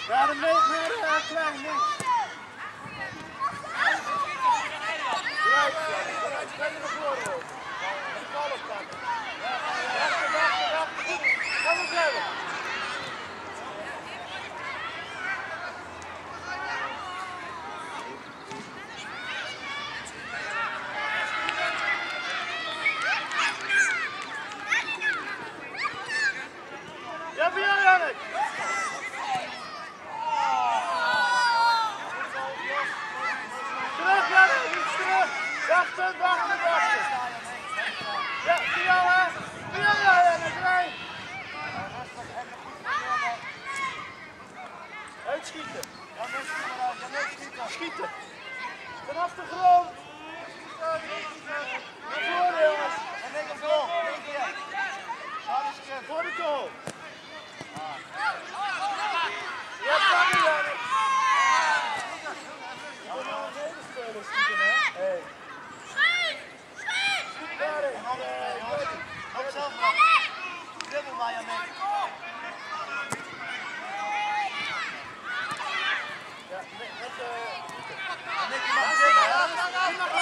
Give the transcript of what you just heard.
Ja, de meer klein links. Spelen naar voren ook. En de bal oppakken. Wacht. Kom eens hebben. Ja, voor jou, Jannik. Terug, Jannik, iets terug. Wachten. Ja, voor jou, hè. Voor jou, Jannik, Rijn. Uitschieten. Schieten. Vanaf de grond. Naar voren, jongens. En denk op goal. Voor de goal. Ja, kan niet, Jannik. Je moet nou een medespeler schieten, hè? Hey. Schiet daarin. Hou zelf maar. Dribbel maar, Jannik. Ja, met Nicky mag